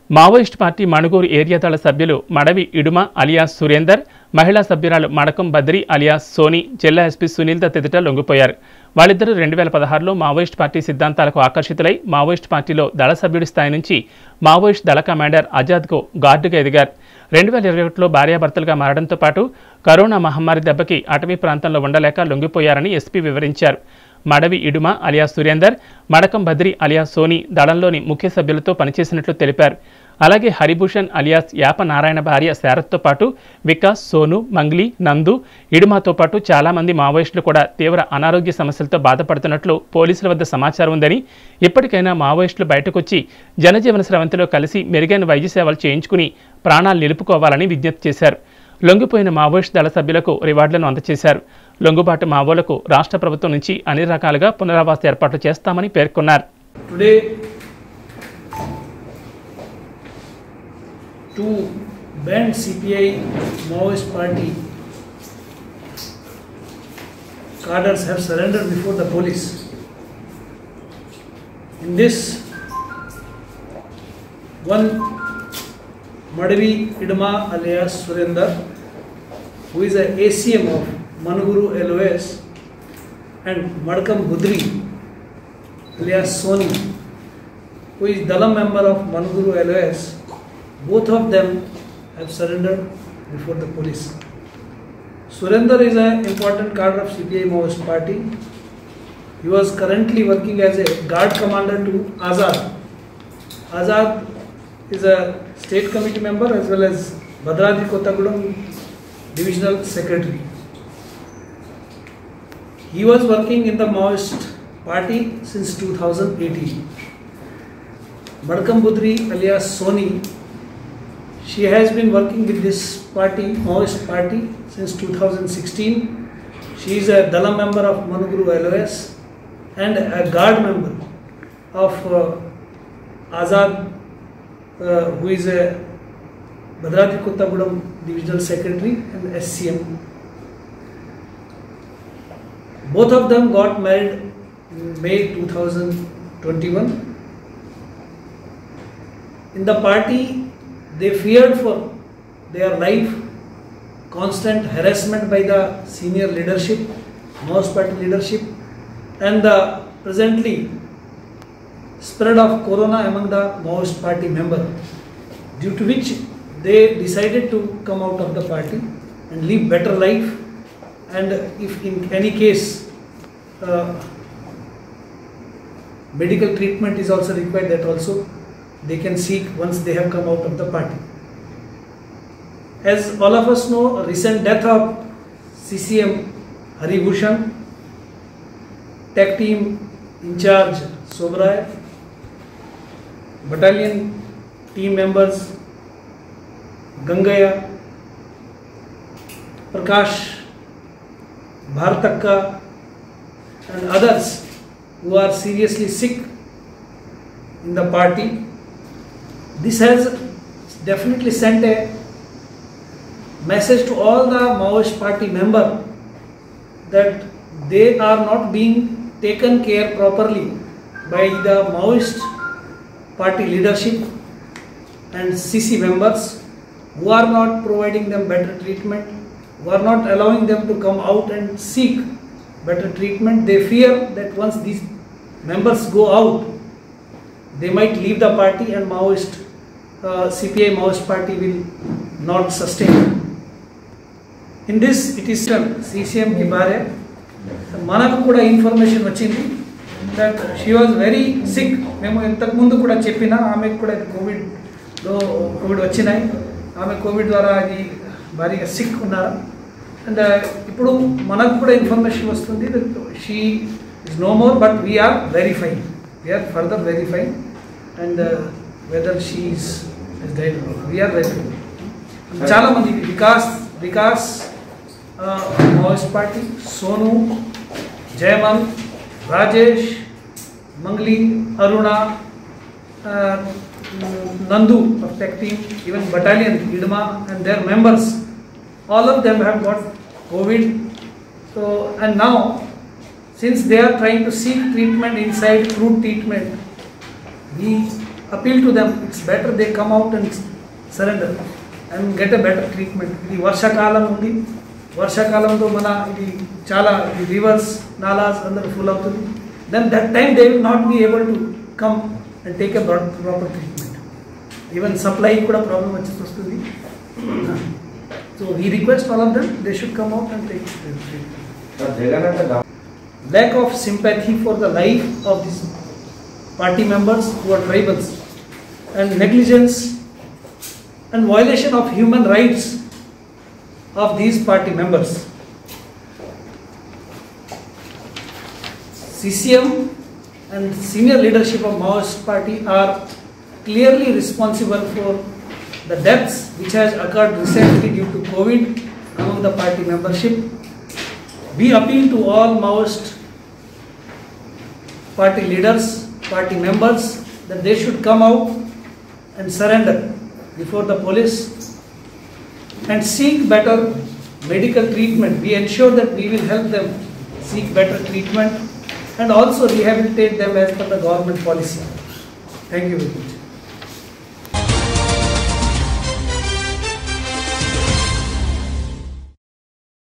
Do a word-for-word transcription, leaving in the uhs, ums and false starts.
Maoist party Manuguru area దళ సభ్యులు Madavi Iduma alias Surender, మహిళా సభ్యురాలు మడకం బద్రి అలియాస్ సోని జిల్లా ఎస్పీ సునీల్ తదితరులు లొంగిపోయారు. వాళ్ళిద్దరూ రెండు వేల పదహారులో మావోయిస్ట్ పార్టీ సిద్ధాంతాలకు ఆకర్షితులై మావోయిస్ట్ పార్టీలో దళ సభ్యుడి స్థాయి నుంచి మావోయిస్ట్ దళ కమాండర్ ఆజాద్కు గార్డుగా ఎదిగారు. రెండు వేల ఇరవై ఒకటిలో భార్యాభర్తలుగా మారడంతో పాటు కరోనా మహమ్మారి దెబ్బకి అటవీ ప్రాంతంలో ఉండలేక లొంగిపోయారని ఎస్పీ వివరించారు. మడవి ఇడుమ అలియాస్ సురేందర్, మడకం బద్రి అలియాస్ సోని దళంలోని ముఖ్య సభ్యులతో పనిచేసినట్లు తెలిపారు. అలాగే హరిభూషణ్ అలియాస్ యాప నారాయణ భార్య శారత్తో పాటు వికాస్, సోను, మంగ్లీ, నందు, ఇడుమతో పాటు చాలామంది మావోయిస్టులు కూడా తీవ్ర అనారోగ్య సమస్యలతో బాధపడుతున్నట్లు పోలీసుల వద్ద సమాచారం ఉందని, ఇప్పటికైనా మావోయిస్టులు బయటకొచ్చి జనజీవన స్రవంతిలో కలిసి మెరుగైన వైద్య సేవలు చేయించుకుని ప్రాణాలు నిలుపుకోవాలని విజ్ఞప్తి చేశారు. లొంగిపోయిన మావోయిస్ట్ దళ సభ్యులకు రివార్డులను అందజేశారు. లొంగుబాటు మావోలకు రాష్ట్ర ప్రభుత్వం నుంచి అన్ని రకాలుగా పునరావాస ఏర్పాట్లు చేస్తామని పేర్కొన్నారు. Two banned C P I Maoist party cadres have surrendered before the police. In this, one Madavi Idma alias Surendar, who is a A C M of Manuguru L O S, and Madkam Budri alias Soni, who is Dalam member of Manuguru L O S. Both of them have surrendered before the police. Surendar is an important cadre of C P I Maoist party. He was currently working as a guard commander to Azad. Azad is a state committee member as well as Bhadradi Kottagudem divisional secretary. He was working in the Maoist party since two thousand eighteen. Madkam Budri alias Soni, she has been working with this party, Maoist party, since two thousand sixteen. She is a Dala member of Manuguru L O S and a guard member of uh, Azad, uh, who is a Bhadradi Kottagudem divisional secretary and S C M. Both of them got married in May two thousand twenty-one. In the party, they feared for their life, constant harassment by the senior leadership, Maoist party leadership, and the presently spread of corona among the Maoist party member, due to which they decided to come out of the party and live better life, and if in any case uh, medical treatment is also required, that also they can seek once they have come out of the party. As all of us know, a recent death of C C M Haribhushan, tech team in charge Sobrai, battalion team members Gangaya, Prakash, Bhartakka and others who are seriously sick in the party. This has definitely sent a message to all the Maoist party members that they are not being taken care properly by the Maoist party leadership and C C members, who are not providing them better treatment, who are not allowing them to come out and seek better treatment. They fear that once these members go out, they might leave the party and Maoist uh, C P I Maoist party will not sustain. In this, it is C C M ki bare manaku kuda information vachindi that she was very sick. Memu intaku mundu kuda cheppina aame kuda covid lo covid vachinai, aame covid dwara adi bariga sick unnaru, and ippudu manaku kuda information vastundi that she is no more, but we are verifying, we are further verifying, and uh, whether she is is dead or not, we are verifying. Chala mandi vikas vikas uh, Maoist party, Sonu, Jayman, Rajesh, Mangli, Aruna, uh, Nandu of tech team, even battalion Idma and their members, all of them have got COVID. So, and now since they are trying to seek treatment inside, crude treatment, we appeal to them, it's better they come out and surrender and get a better treatment. ఇది వర్షాకాలం ఉంది, వర్షాకాలంలో మన ఇది చాలా reverse nallahs అందరూ full అవుతుంది. Then that time they will not be able to come and take a proper treatment. Even supply kuda problem వచ్చేసి వస్తుంది. So we request all of them, they should come out and take treatment. Lack of sympathy for the life of these party members who are tribals, and negligence and violation of human rights of these party members. C C M and senior leadership of Maoist party are clearly responsible for the deaths which has occurred recently due to COVID among the party membership. We appeal to all Maoist party leaders, party members, that they should come out and surrender before the police and seek better medical treatment. We ensure that we will help them seek better treatment and also rehabilitate them as per the government policy. Thank you very much.